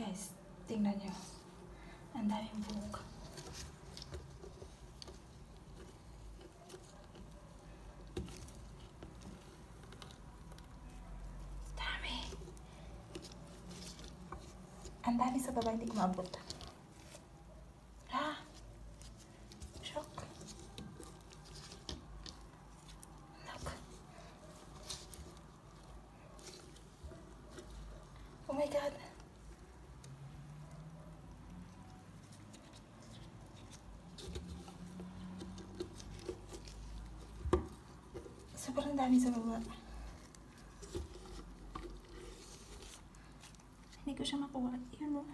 Guys, tingnan nyo. Ang daming buhok. Dami. Ang dami sa baba, hindi ko maabot. Ha? Shock. Look. Oh my God. Sobrang dami sa baba. Hindi ko siya makuha. Yun o.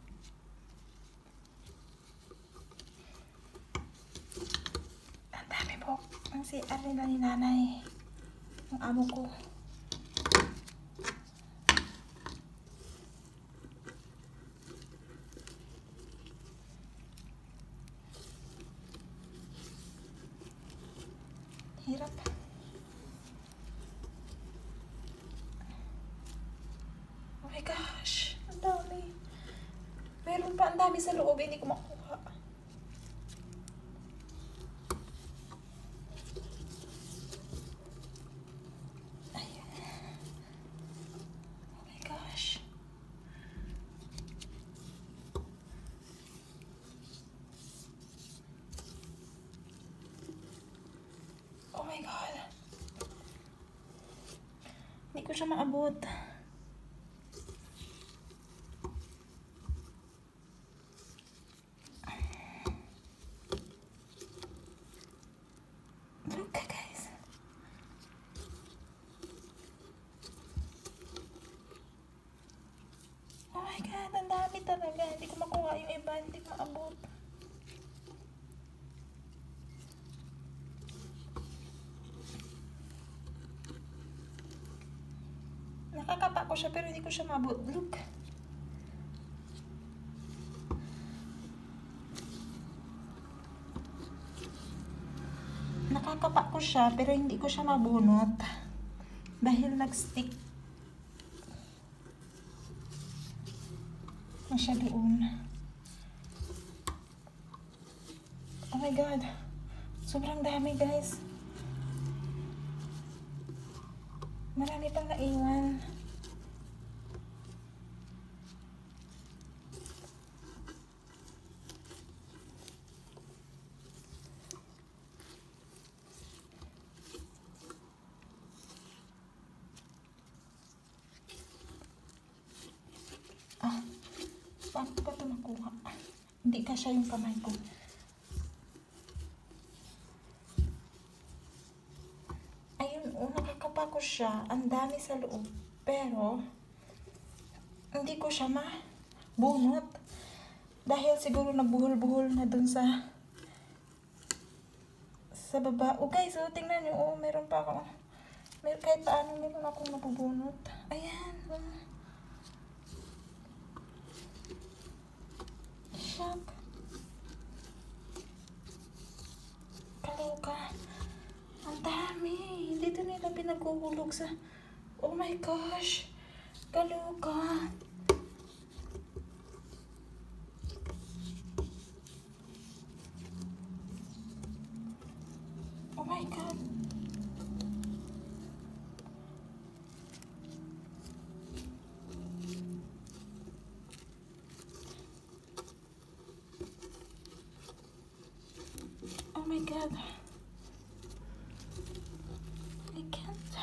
Ang dami po. Ang CR nila ni nanay. Ang amo ko. Hirap. Oh my gosh. Ang dami. Meron pa ang dami sa loob. Hindi ko makuha. Ayan. Oh my gosh. Oh my God. Hindi ko siya maabot. Look guys. Oh my God, ang dami talaga. Hindi ko makuha yung iba. Hindi ko maabot. Nakakapa ko siya pero hindi ko siya maabot. Look. Nakakapa ko siya pero hindi ko siya mabunot. Dahil nag-stick na siya doon. Oh my God. Sobrang dami guys. Marami pang naiwan. Paano ko ba ito makuha? Hindi kasya yung kamay ko. Ayun, nakakapa ko siya. Ang dami sa loob. Pero, hindi ko siya mabunot. Dahil siguro nabuhol-buhol na dun sa baba. Oh guys, oh, tingnan nyo. Oh, meron pa ako. Kahit paano, meron akong mabubunot. Ayan. Shock. Kaloka. Ang dami. Dito nila pinaghuhulog sa... Oh my gosh. Kaloka. Oh my God. Oh my God. I can't.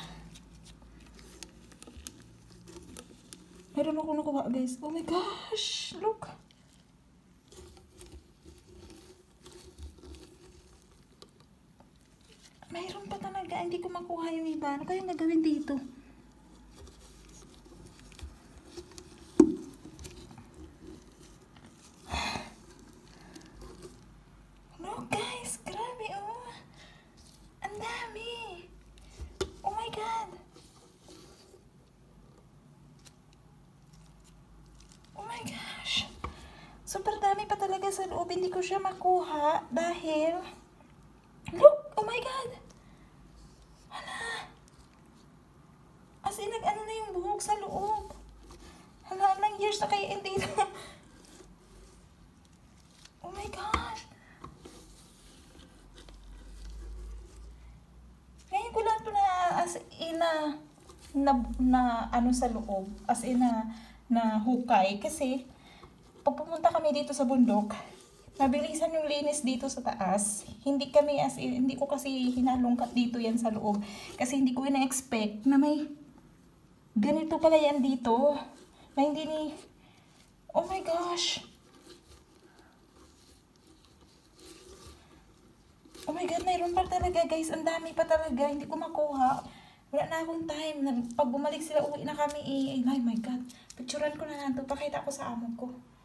Meron ako nakuha guys. Oh my gosh. Look. Mayroon pa talaga. Hindi ko makuha yung iba. Ano kayong gagawin dito? No guys. Grabe oh. Ang dami. Oh my God. Oh my gosh. Super dami pa talaga sa loob. Hindi ko siya makuha dahil... Look! Oh my God! Hala! As in, nag-ano na yung buhok sa loob. Hala lang yan. years na kayo dito. Oh my gosh. Ngayon ko lang ito na as in na ano sa loob. As in na hukay. Kasi pag pumunta kami dito sa bundok, mabilisan yung linis dito sa taas. Hindi ko kasi hinalungkat dito yan sa loob. Kasi hindi ko ina-expect na may ganito pala yan dito. Na hindi ni... Oh my gosh! Oh my God, mayroon pa talaga guys. Ang dami pa talaga. Hindi ko makuha. Wala na akong time. Pag bumalik sila, uwi na kami oh my God. Picturean ko na lang ito. Pakita ko sa amo ko.